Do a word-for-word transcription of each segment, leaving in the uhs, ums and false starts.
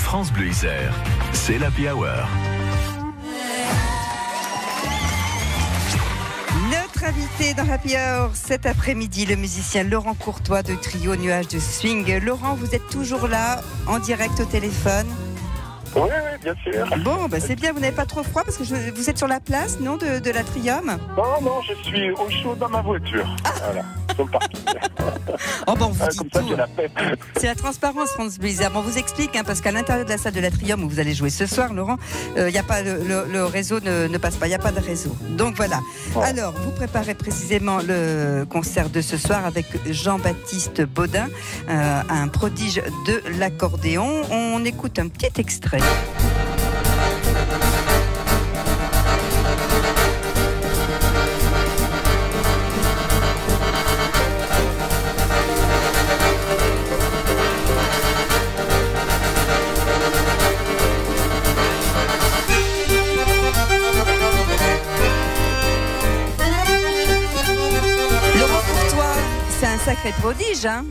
France Bleu Isère, c'est l'Happy Hour. Notre invité dans Happy Hour cet après-midi, le musicien Laurent Courtois de trio Nuages de Swing. Laurent, vous êtes toujours là, en direct au téléphone? Oui, oui, bien sûr. Bon, bah c'est bien, vous n'avez pas trop froid parce que je, vous êtes sur la place, non, de, de l'Atrium? Non, non, je suis au chaud dans ma voiture. Ah. Voilà, sur le parking. Oh bon, vous ah, dites comme ça, tout. j'ai la paix. C'est la transparence, France Bleu Isère. Bon, on vous explique, hein, parce qu'à l'intérieur de la salle de l'Atrium où vous allez jouer ce soir, Laurent, euh, y a pas, le, le, le réseau ne, ne passe pas, il n'y a pas de réseau. Donc voilà. Ouais. Alors, vous préparez précisément le concert de ce soir avec Jean-Baptiste Baudin, euh, un prodige de l'accordéon. On écoute un petit extrait. Sacré prodige, hein?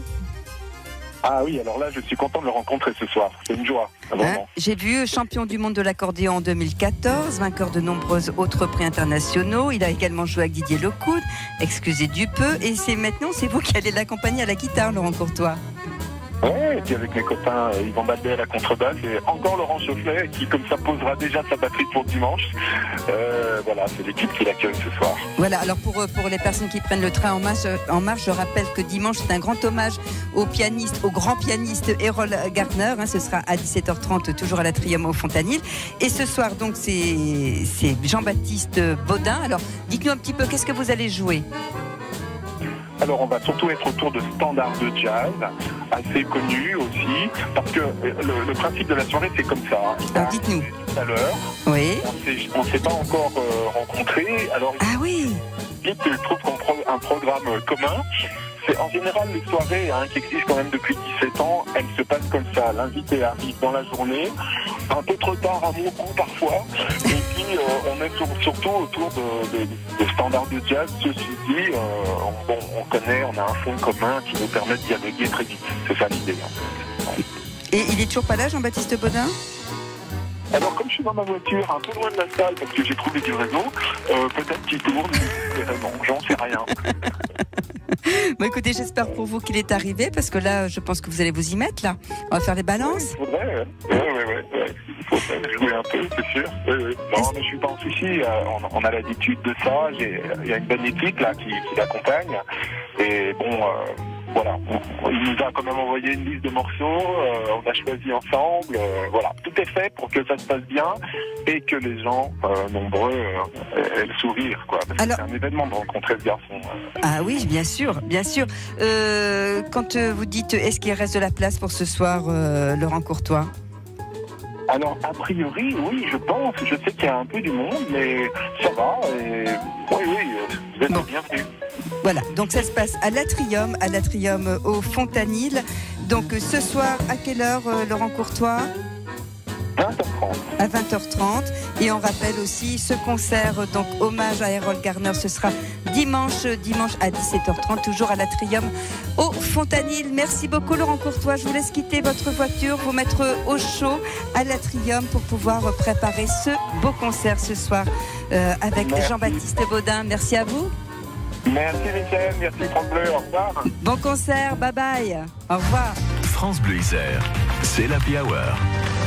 Ah oui, alors là, je suis content de le rencontrer ce soir. C'est une joie, vraiment. Hein, j'ai vu champion du monde de l'accordéon en deux mille quatorze, vainqueur de nombreux autres prix internationaux. Il a également joué avec Didier Lecoud, excusez du peu. Et c'est maintenant, c'est vous qui allez l'accompagner à la guitare, Laurent Courtois. Oui, et puis avec mes copains euh, Yvan Baldet à la contrebasse et encore Laurent Chaufflet qui comme ça posera déjà sa batterie pour dimanche. Euh, voilà, c'est l'équipe qui l'accueille ce soir. Voilà, alors pour, pour les personnes qui prennent le train en marche, en marche je rappelle que dimanche c'est un grand hommage au pianiste, au grand pianiste Errol Garner. Hein, ce sera à dix-sept heures trente, toujours à l'Atrium au Fontanil. Et ce soir donc c'est, c'est Jean-Baptiste Baudin. Alors dites-nous un petit peu, qu'est-ce que vous allez jouer ? Alors on va surtout être autour de standards de jazz, assez connus aussi, parce que le, le principe de la soirée c'est comme ça. Alors dites-nous. Tout à l'heure, oui. on ne s'est pas encore euh, rencontrés, alors ah oui. Il trouve qu'on pro un programme commun. C'est en général les soirées hein, qui existent quand même depuis dix-sept ans, elles se passent comme ça. L'invité arrive dans la journée, un peu trop tard à mon goût parfois, et puis euh, on est sur, surtout autour de, de, de standards de jazz. Ceci dit, euh, on, bon, on connaît, on a un fond commun qui nous permet de dialoguer très vite. C'est ça l'idée. Hein. Et il est toujours pas là, Jean-Baptiste Baudin ? Alors comme je suis dans ma voiture, un peu loin de la salle parce que j'ai trouvé du réseau, euh, peut-être qu'il tourne, vraiment, j'en sais rien. Bon écoutez, j'espère pour vous qu'il est arrivé parce que là, je pense que vous allez vous y mettre là. On va faire les balances. Il faudrait, oui, oui, oui. Il faudrait jouer un peu, c'est sûr. Oui, oui. Non, mais je suis pas en souci. On, on a l'habitude de ça. Il y a une bonne équipe là qui, qui l'accompagne. Et bon, euh, voilà. Il nous a quand même envoyé une liste de morceaux. Euh, on a choisi ensemble. Euh, voilà, tout est fait pour que ça se passe bien et que les gens euh, nombreux euh, aient le sourire, quoi. Parce Alors... que c'est un événement de rencontrer ce garçon. Euh. Ah oui, bien sûr, bien sûr. Euh, quand euh, vous dites, est-ce qu'il reste de la place pour ce soir, euh, Laurent Courtois ? Alors, a priori, oui, je pense. Je sais qu'il y a un peu du monde, mais ça va. Et... Oui, oui, vous êtes bon. Bienvenus. Voilà, donc ça se passe à l'Atrium, à l'Atrium au Fontanil. Donc ce soir, à quelle heure, euh, Laurent Courtois ? vingt heures trente. À vingt heures trente. Et on rappelle aussi ce concert, donc hommage à Errol Garner, ce sera dimanche, dimanche à dix-sept heures trente, toujours à l'Atrium au Fontanil. Merci beaucoup Laurent Courtois. Je vous laisse quitter votre voiture, vous mettre au chaud à l'Atrium pour pouvoir préparer ce beau concert ce soir euh, avec merci. Jean-Baptiste Baudin. Merci à vous. Merci Michel, merci France Bleu, au revoir. Bon concert, bye bye. Au revoir. France Bleu Isère, c'est l'Happy Hour.